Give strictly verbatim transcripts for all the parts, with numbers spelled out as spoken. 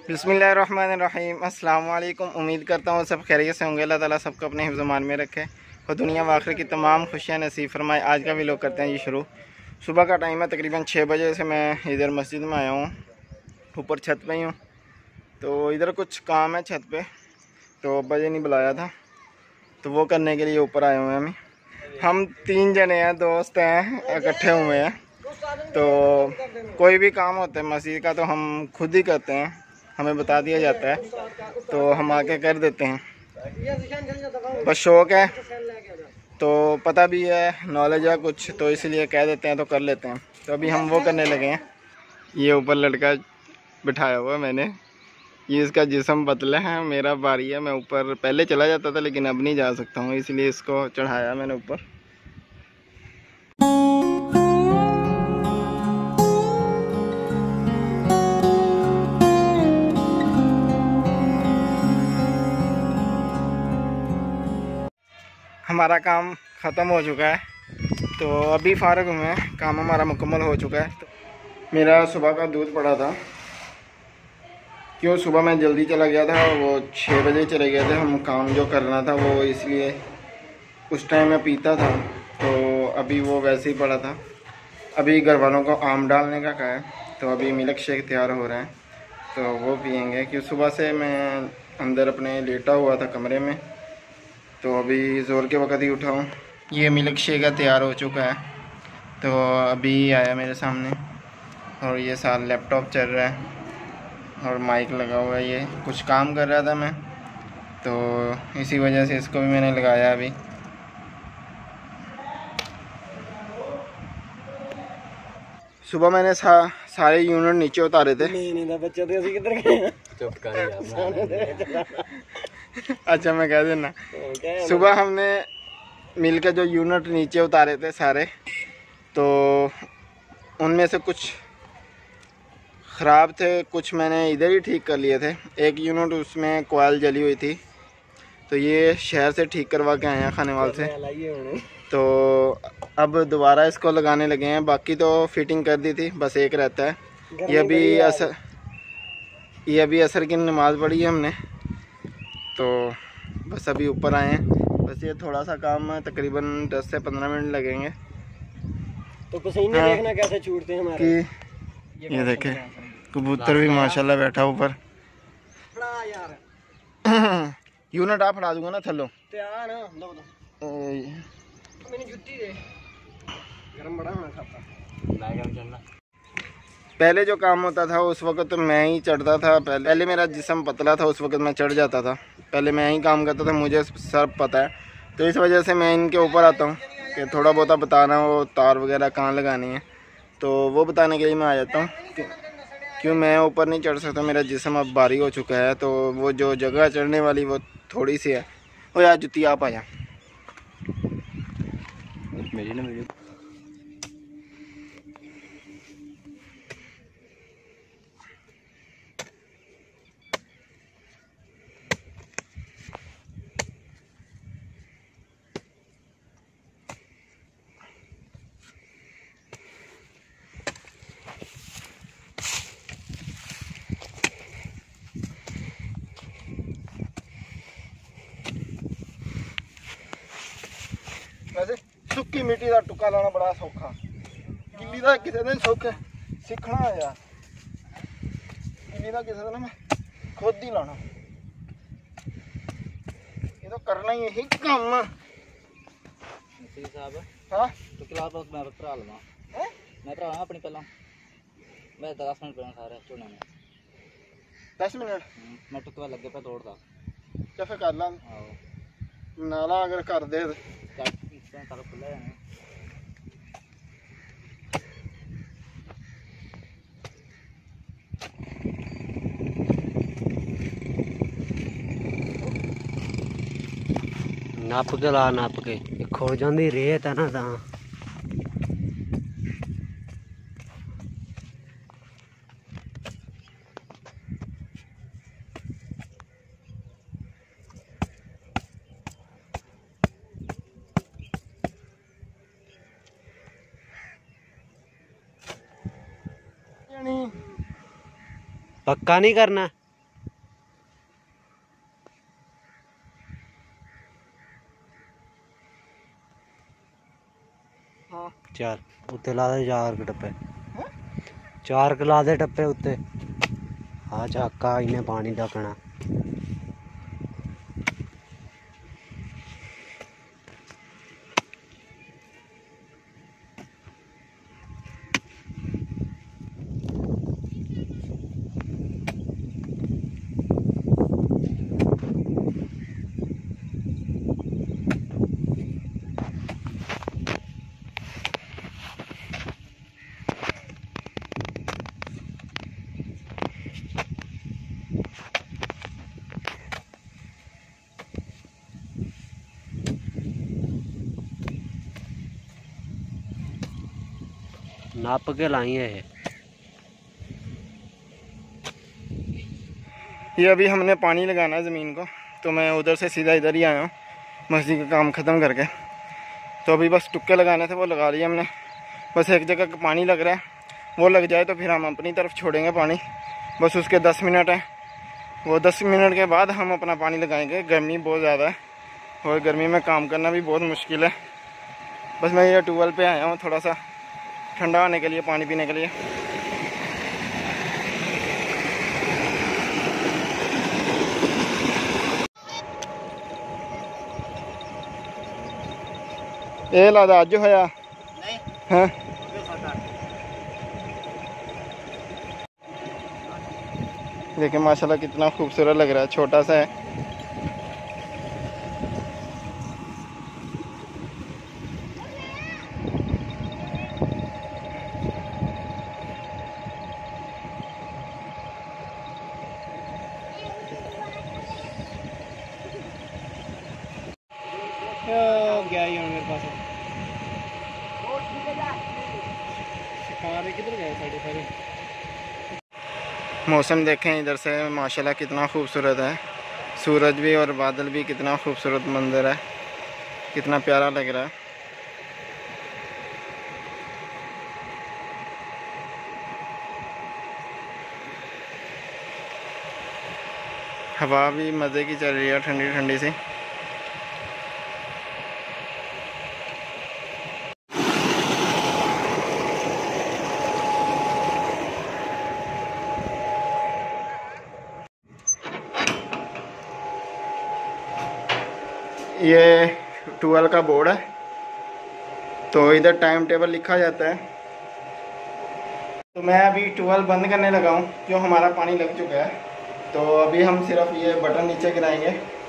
बिस्मिल्लाहिर्रहमानिर्रहीम। अस्सलाम वालेकुम। उम्मीद करता हूँ सब खैरियत से होंगे। अल्लाह ताला सबको अपने हिफ्ज़-ओ-मान में रखे और दुनिया व आखिरत की तमाम खुशियाँ नसीब फरमाए। आज का व्लॉग करते हैं जी शुरू। सुबह का टाइम है, तकरीबन छः बजे से मैं इधर मस्जिद में आया हूँ, ऊपर छत पे ही हूँ। तो इधर कुछ काम है छत पे, तो अब्बा जी ने बुलाया था तो वो करने के लिए ऊपर आए हुए हैं। हम हम तीन जने हैं, दोस्त हैं, इकट्ठे हुए हैं। तो कोई भी काम होता है मस्जिद का तो हम खुद ही करते हैं, हमें बता दिया जाता है तो हम आके कर देते हैं। बस शौक़ है, तो पता भी है, नॉलेज है कुछ, तो इसलिए कह देते हैं तो कर लेते हैं। तो अभी हम वो करने लगे हैं। ये ऊपर लड़का बिठाया हुआ मैंने, ये इसका जिस्म पतला है, मेरा बारी है। मैं ऊपर पहले चला जाता था लेकिन अब नहीं जा सकता हूँ, इसलिए इसको चढ़ाया मैंने ऊपर। हमारा काम ख़त्म हो चुका है, तो अभी फ़ारग हुए हैं, काम हमारा मुकम्मल हो चुका है। तो मेरा सुबह का दूध पड़ा था, क्यों सुबह मैं जल्दी चला गया था, वो छः बजे चले गए थे हम, काम जो करना था वो, इसलिए उस टाइम मैं पीता था। तो अभी वो वैसे ही पड़ा था। अभी घर वालों को आम डालने का कहा है, तो अभी मिल्क शेक तैयार हो रहा है तो वो पियेंगे। क्यों सुबह से मैं अंदर अपने लेटा हुआ था कमरे में, तो अभी ज़ोर के वक़्त ही उठा हूँ। ये मिल्क शेक तैयार हो चुका है, तो अभी आया मेरे सामने और ये साथ लैपटॉप चल रहा है और माइक लगा हुआ है। ये कुछ काम कर रहा था मैं, तो इसी वजह से इसको भी मैंने लगाया अभी। सुबह मैंने सा, सारे यूनिट नीचे उतारे थे। नहीं नहीं बच्चे तो किधर गए? चुप कर। अच्छा मैं कह देना, सुबह हमने मिल के जो यूनिट नीचे उतारे थे सारे, तो उनमें से कुछ ख़राब थे, कुछ मैंने इधर ही ठीक कर लिए थे। एक यूनिट उसमें कॉइल जली हुई थी, तो ये शहर से ठीक करवा के आए हैं खानेवाल से। तो अब दोबारा इसको लगाने लगे हैं, बाकी तो फिटिंग कर दी थी, बस एक रहता है। ये अभी असर ये अभी असर की नमाज़ पढ़ी है हमने, तो बस अभी ऊपर आए हैं। बस ये थोड़ा सा काम है, तकरीबन दस से पंद्रह मिनट लगेंगे। तो पसीने हाँ, देखना कैसे छूटते हैं हमारे। कि ये देखे कबूतर भी माशाल्लाह बैठा ऊपर। यूनिट आप फड़ा दूंगा ना थलो। पहले जो काम होता था उस वक्त तो मैं ही चढ़ता था। पहले पहले मेरा जिस्म पतला था, उस वक्त मैं चढ़ जाता था। पहले मैं ही काम करता था, मुझे सब पता है, तो इस वजह से मैं इनके ऊपर आता हूँ कि थोड़ा बहुत बताना, वो तार वगैरह कहाँ लगानी है, तो वो बताने के लिए मैं आ जाता हूँ। क्यों मैं ऊपर नहीं चढ़ सकता, मेरा जिस्म अब भारी हो चुका है, तो वो जो जगह चढ़ने वाली वो थोड़ी सी है। ओ यार जुत्ती आप आया मेरी ना मेरी। वैसे सुक्की मिट्टी का टुक्का लाना बड़ा सौखा, गिल्ली का किसी दिन सौखा सीखना है यार। गिल्ली का किसी दिन मैं खुद ही लाना, ये तो करना ही यही काम है। हाँ तो क्लास बस मैं भरा लवा है, मैं भरा अपनी पहला मैं दस मिनट पहले सारे चुने में दस मिनट मैं टुकड़ा लगे पे तोड़ता क्या फिर कर ला नाला अगर कर दे तो खुला है। नप के ला, नप के खो जाती रेत है ना, ता पक्का नहीं करना। चार उत्ते ला दे चार के टप्पे चार के ला दे टप्पे उत्ते आ झाका इन्हें पानी ढकना नाप के लाई है ये अभी हमने पानी लगाना है ज़मीन को, तो मैं उधर से सीधा इधर ही आया हूँ मस्जिद का काम ख़त्म करके। तो अभी बस टुक्के लगाने थे वो लगा लिए हमने, बस एक जगह का पानी लग रहा है, वो लग जाए तो फिर हम अपनी तरफ छोड़ेंगे पानी। बस उसके दस मिनट है, वो दस मिनट के बाद हम अपना पानी लगाएंगे। गर्मी बहुत ज़्यादा है और गर्मी में काम करना भी बहुत मुश्किल है। बस मैं ये ट्यूबवेल पे आया हूँ थोड़ा सा ठंडा होने के लिए, पानी पीने के लिए। ए लादा अज होया नहीं हाँ देखिए माशाल्लाह कितना खूबसूरत लग रहा है, छोटा सा है। गया ही मेरे पास किधर गए साढ़े सारे। मौसम देखें इधर से माशाल्लाह कितना खूबसूरत है, सूरज भी और बादल भी, कितना खूबसूरत मंजर है, कितना प्यारा लग रहा है। हवा भी मज़े की चल रही है, ठंडी ठंडी सी। ये ट्वेल्व का बोर्ड है, तो इधर टाइम टेबल लिखा जाता है। तो मैं अभी ट्वेल्व बंद करने लगा हूँ, जो हमारा पानी लग चुका है। तो अभी हम सिर्फ ये बटन नीचे गिराएंगे।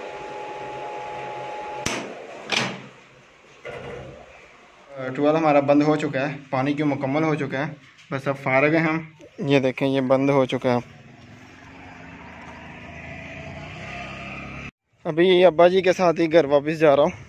ट्वेल्व हमारा बंद हो चुका है, पानी क्यों मुकम्मल हो चुका है, बस अब फारग हैं हम। ये देखें ये बंद हो चुका है। अभी अब्बा जी के साथ ही घर वापस जा रहा हूँ।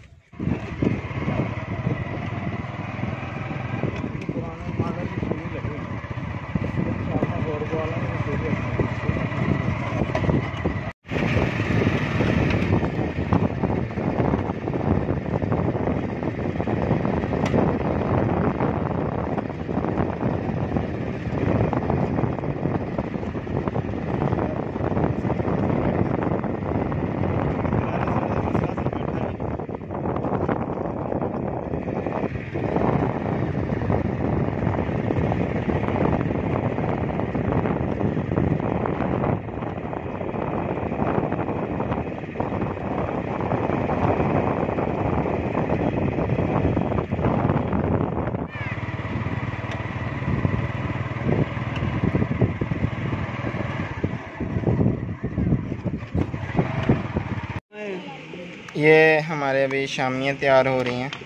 ये हमारे अभी शामियाँ तैयार हो रही हैं,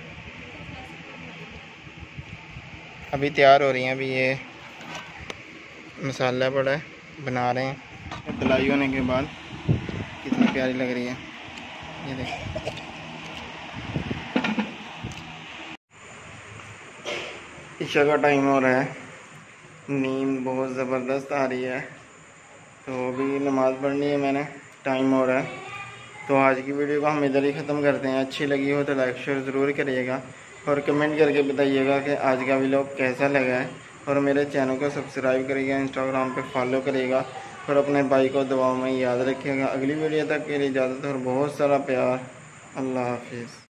अभी तैयार हो रही हैं। अभी ये मसाला पड़ा है, बना रहे हैं। धुलाई होने के बाद कितनी प्यारी लग रही है, ये देखिए। इशा का टाइम हो रहा है, नींद बहुत ज़बरदस्त आ रही है, तो अभी नमाज़ पढ़नी है मैंने, टाइम हो रहा है। तो आज की वीडियो को हम इधर ही ख़त्म करते हैं। अच्छी लगी हो तो लाइक शेयर ज़रूर करिएगा और कमेंट करके बताइएगा कि आज का व्लॉग कैसा लगा है। और मेरे चैनल को सब्सक्राइब करिएगा, इंस्टाग्राम पे फॉलो करिएगा और अपने भाई को दुआओं में याद रखिएगा। अगली वीडियो तक के लिए इजाज़त और बहुत सारा प्यार। अल्लाह हाफिज़।